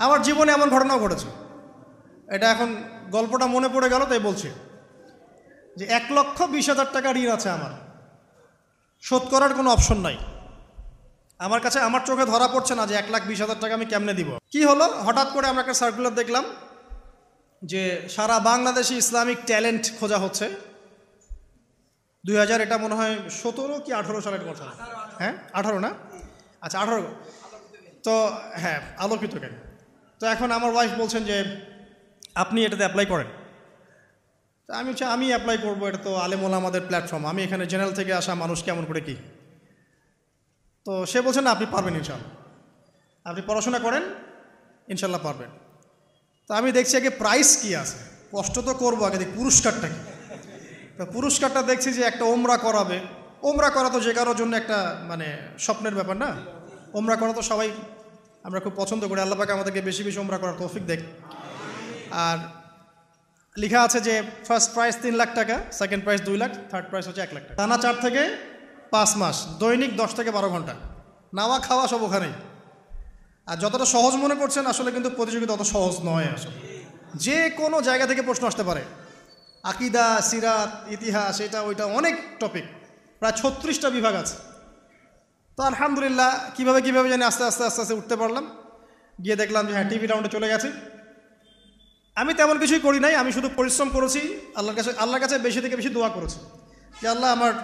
আমার জীবনে এমন ঘটনাও ঘটেছে, এটা এখন গল্পটা মনে পড়ে গেল তাই বলছি, যে 1,20,000 টাকা ঋণ আছে আমার, শোধ করার কোনো অপশন নাই। আমার কাছে আমার চোখে ধরা পড়ছে না যে 1,20,000 টাকা আমি কেমনে দিব। কি হলো, হঠাৎ করে আমরা একটা সার্কুলার দেখলাম যে সারা বাংলাদেশে ইসলামিক ট্যালেন্ট খোঁজা হচ্ছে। 2000 এটা মনে হয় 17 কি 18 সালের কথা, হ্যাঁ 18 না, আচ্ছা 18। তো হ্যাঁ, আলোকিত কেন। তো এখন আমার ওয়াইফ বলছেন যে আপনি এটাতে অ্যাপ্লাই করেন। তা আমি অ্যাপ্লাই করবো, এটা তো আলেমোলা আমাদের প্ল্যাটফর্ম, আমি এখানে জেনারেল থেকে আসা মানুষ কেমন করে কি। তো সে বলছেন না আপনি পারবেন ইনশাল্লাহ, আপনি পড়াশোনা করেন ইনশাল্লাহ পারবেন। তো আমি দেখছি আগে প্রাইস কি আছে, কষ্ট তো করবো, আগে দেখি পুরস্কারটা কি। তো পুরস্কারটা দেখছি যে একটা ওমরা করাবে। ওমরা করা তো যে কারোর জন্য একটা মানে স্বপ্নের ব্যাপার না, ওমরা করা তো সবাই আমরা খুব পছন্দ করি। আল্লাহ পাক আমাদেরকে বেশি বেশি ওমরা করার তৌফিক দেখ। আর লেখা আছে যে ফার্স্ট প্রাইজ 3 লাখ টাকা, second prize 2 lakh, third prize হচ্ছে 1 লাখ টাকা। টানা 4 থেকে 5 মাস, দৈনিক 10 থেকে 12 ঘন্টা, নাওয়া খাওয়া সব ওখানেই। আর যতটা সহজ মনে করছেন আসলে কিন্তু প্রতিযোগিতা অত সহজ নয়। আসলে যে কোনো জায়গা থেকে প্রশ্ন আসতে পারে, আকিদা, সিরাত, ইতিহাস, এটা ওইটা অনেক টপিক, প্রায় 36টা বিভাগ আছে। তো আলহামদুলিল্লাহ কীভাবে জানি আস্তে আস্তে উঠতে পারলাম। গিয়ে দেখলাম যে হ্যাঁ টিভি রাউন্ডে চলে গেছে। আমি তেমন কিছুই করি নাই, আমি শুধু পরিশ্রম করেছি, আল্লাহর কাছে বেশি থেকে বেশি দোয়া করেছি যে আল্লাহ আমার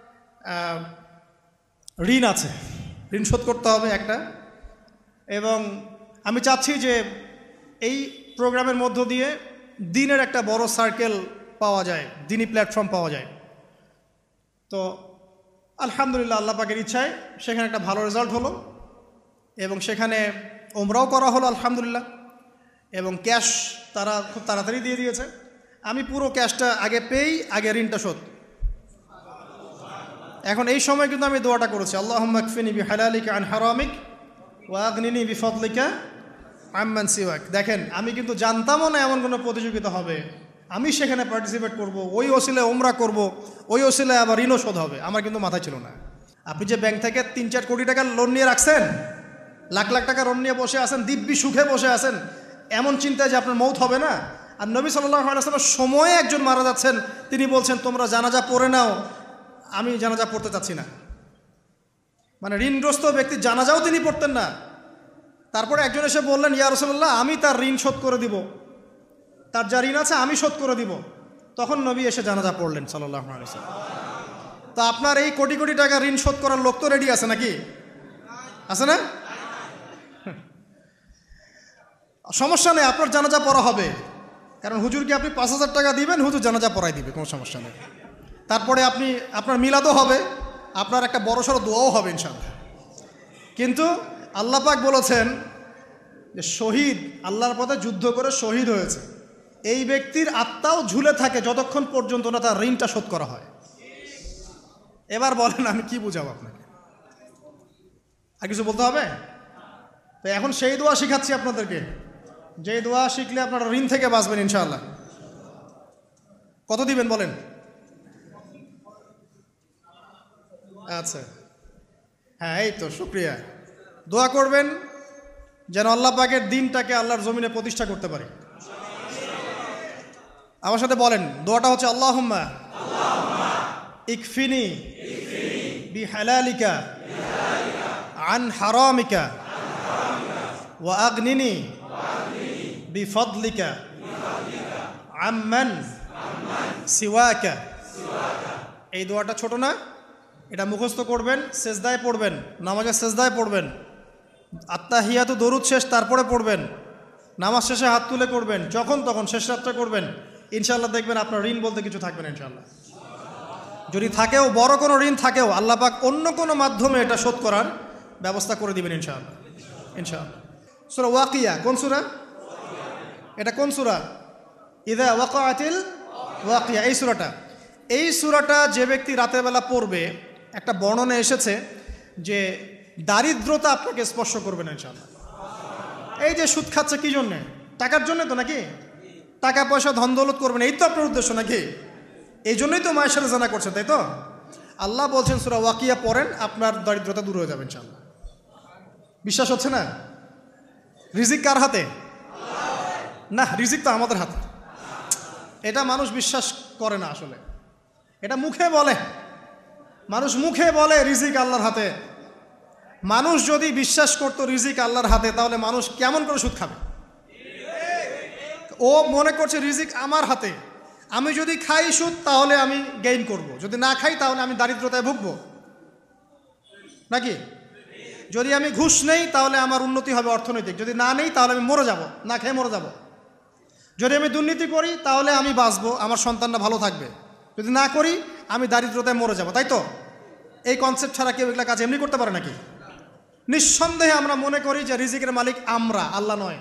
ঋণ আছে, ঋণ শোধ করতে হবে একটা। এবং আমি চাচ্ছি যে এই প্রোগ্রামের মধ্য দিয়ে দিনের একটা বড় সার্কেল পাওয়া যায়, দিনী প্ল্যাটফর্ম পাওয়া যায়। তো আলহামদুলিল্লাহ আল্লাহ পাকের ইচ্ছায় সেখানে একটা ভালো রেজাল্ট হলো এবং সেখানে ওমরাও করা হলো আলহামদুলিল্লাহ। এবং ক্যাশ তারা খুব তাড়াতাড়ি দিয়ে দিয়েছে। আমি পুরো ক্যাশটা আগে পেয়েই আগে ঋণটা শোধ। এখন এই সময় কিন্তু আমি দোয়াটা করেছি, আল্লাহুম্মা কফিনি বিহালালিকা আন হারামিক ওয়া আগনিনি বিফদলিকা আম্মান সিওয়াক। দেখেন আমি কিন্তু জানতামও না এমন কোনো প্রতিযোগিতা হবে, আমি সেখানে পার্টিসিপেট করব, ওই ওসিলায় ওমরা করব, ওই ওসিলায় আবার ঋণও শোধ হবে, আমার কিন্তু মাথায় ছিল না। আপনি যে ব্যাংক থেকে 3-4 কোটি টাকার লোন নিয়ে রাখছেন, লাখ লাখ টাকা লোন নিয়ে বসে আছেন, দিব্যি সুখে বসে আছেন, এমন চিন্তায় যে আপনার মৌত হবে না। আর নবী সাল্লাল্লাহু আলাইহি ওয়াসাল্লামের সময়ে একজন মারা যাচ্ছেন, তিনি বলছেন তোমরা জানাজা পড়ে নাও, আমি জানাজা পড়তে চাচ্ছি না। মানে ঋণগ্রস্ত ব্যক্তির জানাজাও তিনি পড়তেন না। তারপরে একজন এসে বললেন ইয়া রাসূলুল্লাহ আমি তার ঋণ শোধ করে দিব, তার যা ঋণ আছে আমি শোধ করে দিব। তখন নবী এসে জানাজা পড়লেন সাল্লাল্লাহু আলাইহি ওয়াসাল্লাম। তো আপনার এই কোটি কোটি টাকা ঋণ শোধ করার লোক তো রেডি আছে নাকি? আছে না? সমস্যা নেই, আপনার জানাজা পড়া হবে, কারণ হুজুরকে আপনি 5,000 টাকা দিবেন, হুজুর জানাজা পড়াই দিবে, কোনো সমস্যা নেই। তারপরে আপনার মিলাদও হবে, আপনার একটা বড়সড় দোয়াও হবে ইনশাআল্লাহ। কিন্তু আল্লাহ পাক বলেছেন যে শহীদ, আল্লাহর পথে যুদ্ধ করে শহীদ হয়েছে, এই ব্যক্তির আত্মাও ঝুলে থাকে যতক্ষণ পর্যন্ত না তার ঋণটা শোধ করা হয়। এবার বলেন আমি কি বুঝাবো আপনাকে, আর কিছু বলতে হবে? তো এখন সেই দোয়া শিখাচ্ছি আপনাদেরকে, যে দোয়া শিখলে আপনারা ঋণ থেকে বাঁচবেন ইনশাআল্লাহ। কত দিবেন বলেন? আচ্ছা হ্যাঁ, এই তো শুকরিয়া। দোয়া করবেন যেন আল্লাহ পাকের দিনটাকে আল্লাহর জমিনে প্রতিষ্ঠা করতে পারি। আমার সাথে বলেন, দোয়াটা হচ্ছে আল্লাহুম্মা ইকফিনি বিহালালিকা আন হারামিকা ওয়া আগনিনি বিফদলিকা আম্মান সিওয়াকা। এই দোয়াটা ছোট না, এটা মুখস্থ করবেন, সেজদায় পড়বেন, নামাজের সেজদায় পড়বেন, আত্তাহিয়াতু দরুদ শেষ তারপরে পড়বেন, নামাজ শেষে হাত তুলে করবেন, যখন তখন শেষ রাত্রে করবেন। ইনশাআল্লাহ দেখবেন আপনার ঋণ বলতে কিছু থাকবে না ইনশাআল্লাহ। যদি থাকেও, বড় কোনো ঋণ থাকেও, আল্লাহ পাক অন্য কোনো মাধ্যমে এটা শোধ করার ব্যবস্থা করে দিবেন ইনশাআল্লাহ। ইনশাআল্লাহ। সূরা ওয়াকিয়া কোন সূরা? এটা কোন সূরা? ইযা ওয়াকাআতিল ওয়াকিয়া, এই সূরাটা যে ব্যক্তি রাতের বেলা পড়বে, একটা বর্ণনা এসেছে যে দারিদ্রতা আপনাকে স্পর্শ করবে না ইনশাআল্লাহ। এই যে সুদ খাচ্ছে কি জন্যে? টাকার জন্য তো নাকি? টাকা পয়সা ধন দৌলত করবেন, এই তো আপনার উদ্দেশ্য নাকি? এই জন্যই তো মায়ের সাথে জানা করছেন, তাই তো? আল্লাহ বলছেন সূরা ওয়াকিয়া পড়েন, আপনার দারিদ্রতা দূর হয়ে যাবে ইনশাআল্লাহ। বিশ্বাস হচ্ছে না? রিজিক কার হাতে? না, রিজিক তো আমাদের হাতে। এটা মানুষ বিশ্বাস করে না আসলে, এটা মুখে বলে, মানুষ মুখে বলে রিজিক আল্লাহর হাতে। মানুষ যদি বিশ্বাস করতো রিজিক আল্লাহর হাতে, তাহলে মানুষ কেমন করে সুদ খাবে? ও মনে করছে রিজিক আমার হাতে, আমি যদি খাই সুদ তাহলে আমি গেইন করব, যদি না খাই তাহলে আমি দারিদ্রতায় ভুগবো নাকি? যদি আমি ঘুষ নেই তাহলে আমার উন্নতি হবে অর্থনৈতিক, যদি না নেই তাহলে আমি মরে যাব, না খেয়ে মরে যাব। যদি আমি দুর্নীতি করি তাহলে আমি বাঁচবো, আমার সন্তানরা ভালো থাকবে, যদি না করি আমি দারিদ্রতায় মরে যাব। তাই তো? এই কনসেপ্ট ছাড়া কেউ এগুলা কাজ এমনি করতে পারে নাকি? নিঃসন্দেহে আমরা মনে করি যে রিজিকের মালিক আমরা, আল্লাহ নয়।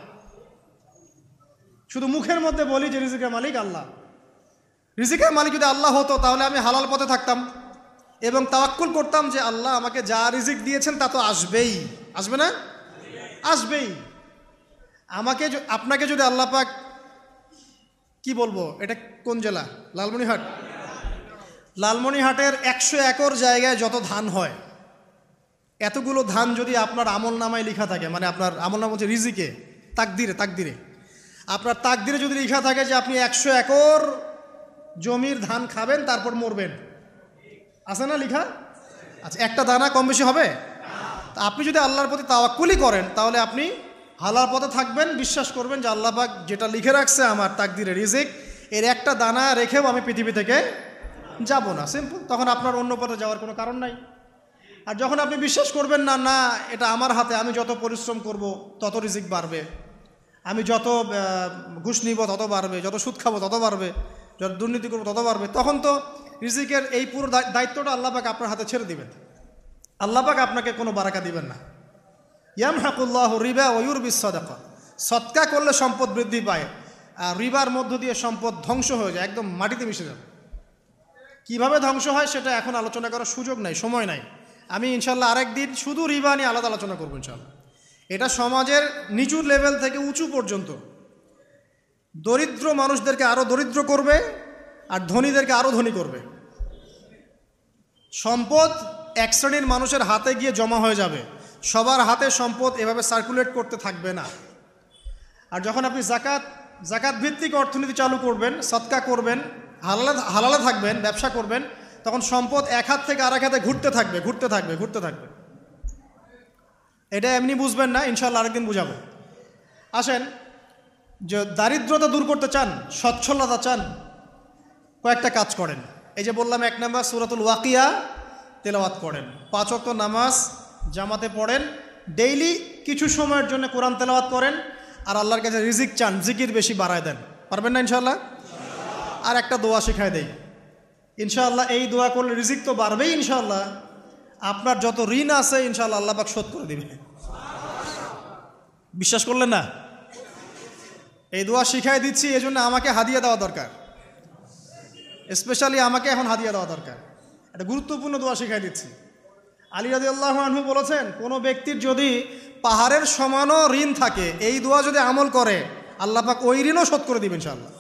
শুধু মুখের মধ্যে বলি যে রিজিকের মালিক আল্লাহ। রিজিকের মালিক যদি আল্লাহ হতো তাহলে আমি হালাল পথে থাকতাম এবং তাওয়াক্কুল করতাম যে আল্লাহ আমাকে যা রিজিক দিয়েছেন তা তো আসবেই, আসবে না? আসবেই। আমাকে আপনাকে যদি আল্লাহ পাক, কি বলবো, এটা কোন জেলা? লালমনিরহাট। লালমনিরহাটের 100 একর জায়গায় যত ধান হয়, এতগুলো ধান যদি আপনার আমল নামায় লেখা থাকে, মানে আপনার আমল নাম হচ্ছে রিজিকে, তাকদিরে আপনার তাকদিরে যদি লেখা থাকে যে আপনি 100 একর জমির ধান খাবেন তারপর মরবেন, আছে না লেখা? আচ্ছা, একটা দানা কম বেশি হবে? তা আপনি যদি আল্লাহর প্রতি তাওয়াক্কুলই করেন তাহলে আপনি হালাল পথে থাকবেন, বিশ্বাস করবেন যে আল্লাহ পাক যেটা লিখে রাখছে আমার তাকদিরে রিজিক, এর একটা দানা রেখেও আমি পৃথিবী থেকে যাব না, সিম্পল। তখন আপনার অন্য পথে যাওয়ার কোনো কারণ নাই। আর যখন আপনি বিশ্বাস করবেন না, না এটা আমার হাতে, আমি যত পরিশ্রম করব তত রিজিক বাড়বে, আমি যত ঘুষ নিব তত বাড়বে, যত সুদ খাবো তত বাড়বে, যত দুর্নীতি করবো তত বাড়বে, তখন তো রিজিকের এই পুরো দায়িত্বটা আল্লাহ পাক আপনার হাতে ছেড়ে দিবেন। আল্লাহ পাক আপনাকে কোনো বারাকা দিবেন না। ইয়ামহাকুল্লাহু রিবা ওয়া ইউরবিস সাদাকা। সদকা করলে সম্পদ বৃদ্ধি পায়, আর রিবার মধ্য দিয়ে সম্পদ ধ্বংস হয়ে যায়, একদম মাটিতে মিশে যাবে। কিভাবে ধ্বংস হয় সেটা এখন আলোচনা করার সুযোগ নাই, সময় নাই। আমি ইনশাল্লাহ আরেকদিন শুধু রিবা নিয়ে আলাদা আলোচনা করবো ইনশাল্লাহ। এটা সমাজের নিচু লেভেল থেকে উঁচু পর্যন্ত দরিদ্র মানুষদেরকে আরো দরিদ্র করবে আর ধনীদেরকে আরো ধনী করবে। সম্পদ এক শ্রেণীর মানুষের হাতে গিয়ে জমা হয়ে যাবে, সবার হাতে সম্পদ এভাবে সার্কুলেট করতে থাকবে না। আর যখন আপনি জাকাত ভিত্তিক অর্থনীতি চালু করবেন, সদকা করবেন, হালালে থাকবেন, ব্যবসা করবেন, তখন সম্পদ এক হাত থেকে আরেক হাতে ঘুরতে থাকবে। এটা এমনি বুঝবেন না, ইনশাআল্লাহ আরেকদিন বুঝাবো। আসেন, যে দারিদ্রতা দূর করতে চান, সচ্ছলতা চান, কয়েকটা কাজ করেন। এই যে বললাম, 1 নাম্বার সূরাতুল ওয়াকিয়া তেলাওয়াত করেন, 5 ওয়াক্ত নামাজ জামাতে পড়েন, ডেইলি কিছু সময়ের জন্য কোরআন তেলাওয়াত করেন, আর আল্লাহর কাছে রিজিক চান, জিকির বেশি বাড়ায় দেন। পারবেন না ইনশাআল্লাহ? আর একটা দোয়া শিখায় দেই ইনশাআল্লাহ। এই দোয়া করলে রিজিক তো বাড়বেই ইনশাআল্লাহ, আপনার যত ঋণ আছে ইনশাআল্লাহ আল্লাহ পাক শোধ করে দিবে। বিশ্বাস করলেন না? এই দোয়া শিখাই দিচ্ছি, এজন্য আমাকে হাদিয়া দেওয়া দরকার, স্পেশালি আমাকে এখন হাদিয়া দেওয়া দরকার। একটা গুরুত্বপূর্ণ দোয়া শিখাই দিচ্ছি। আলী রাদিয়াল্লাহু আনহু বলেছেন, কোনো ব্যক্তির যদি পাহাড়ের সমানও ঋণ থাকে, এই দোয়া যদি আমল করে, আল্লাহ পাক ওই ঋণও শোধ করে দিবেন ইনশাআল্লাহ।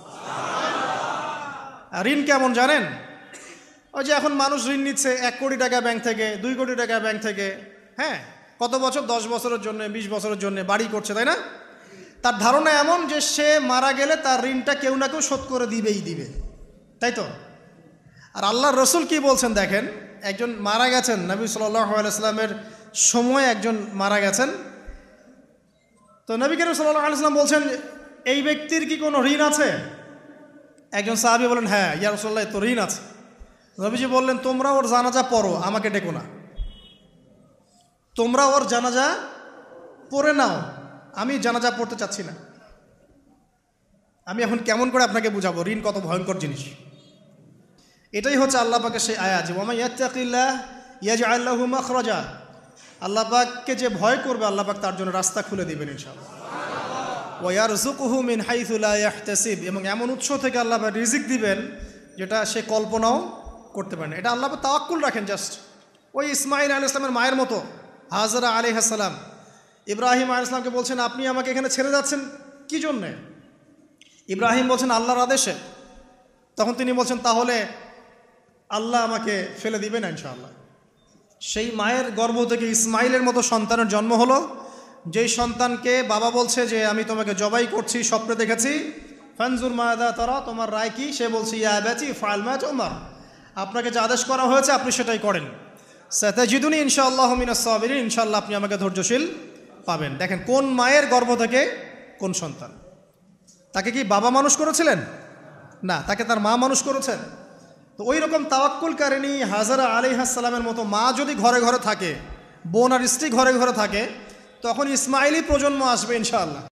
ঋণ কেমন জানেন? ওই যে এখন মানুষ ঋণ নিচ্ছে 1 কোটি টাকা ব্যাংক থেকে, 2 কোটি টাকা ব্যাংক থেকে, হ্যাঁ, কত বছর? 10 বছরের জন্য, 20 বছরের জন্য বাড়ি করছে, তাই না? তার ধারণা এমন যে সে মারা গেলে তার ঋণটা কেউ না কেউ শোধ করে দিবে, তাই তো? আর আল্লাহর রসুল কি বলছেন দেখেন, একজন মারা গেছেন, নবী সাল্লাল্লাহু আলাইহি ওয়াসাল্লামের সময় একজন মারা গেছেন। তো নবী করিম সাল্লাল্লাহু আলাইহি ওয়াসাল্লাম বলছেন, এই ব্যক্তির কি কোনো ঋণ আছে? একজন সাহাবী বলেন, হ্যাঁ ইয়া রাসূলুল্লাহ, তো ঋণ আছে। নবীজি বললেন, তোমরা ওর জানাজা পড়ো, আমাকে ডেকো না। তোমরা ওর জানাজা পড়ে নাও, আমি জানাজা পড়তে চাচ্ছি না। আমি এখন কেমন করে আপনাকে বুঝাবো ঋণ কত ভয়ঙ্কর জিনিস? এটাই হচ্ছে আল্লাহ পাকের সেই আয়াত, যে ওয়া ইয়াত্তাকিল্লাহ ইয়াজআল লাহু মাখরাজা। আল্লাহ পাককে যে ভয় করবে, আল্লাহ পাক তার জন্য রাস্তা খুলে দিবেন ইনশাআল্লাহ। ওয়া ইয়ারযুকুহু মিন হাইথু লা ইয়াহতাসিব, এবং এমন উৎস থেকে আল্লাহ পাক রিজিক দিবেন যেটা সে কল্পনাও করতে পারে না। এটা আল্লাহ পাক তাওয়াক্কুল রাখেন। জাস্ট ওই ইসমাঈল আলাইহিস সালামের মায়ের মতো, হাজরা আলাইহিস সালাম ইব্রাহিম আলাইহিস সালামকে বলছেন, আপনি আমাকে এখানে ছেড়ে যাচ্ছেন কি জন্যে? ইব্রাহিম বলছেন, আল্লাহর আদেশে। তখন তিনি বলছেন, তাহলে আল্লাহ আমাকে ফেলে দিবেন ইনশাআল্লাহ। সেই মায়ের গর্ভ থেকে ইসমাইলের মতো সন্তানের জন্ম হলো, যেই সন্তানকে বাবা বলছে যে আমি তোমাকে জবাই করছি, স্বপ্নে দেখেছি, ফানজুর মাদা তারা, তোমার রায় কি? সে বলছে ইয়া আবাতি ফাআল মা তুমার, আপনাকে যে আদেশ করা হয়েছে আপনি সেটাই করেন। সাতাজিদুনি ইনশাআল্লাহু মিনাস সাবিরিন, ইনশাআল্লাহ আপনি আমাকে ধৈর্যশীল পাবেন। দেখেন কোন মায়ের গর্ভ থেকে কোন সন্তান। তাকে কি বাবা মানুষ করেছিলেন? না, তাকে তার মা মানুষ করেছেন। তো ওই রকম তাওয়াক্কুলকারিনী হাজারা আলাইহিস সালামের মতো মা যদি ঘরে ঘরে থাকে, বোন আর স্ত্রী ঘরে ঘরে থাকে, তখন ইসমাইলি প্রজন্ম আসবে ইনশাআল্লাহ।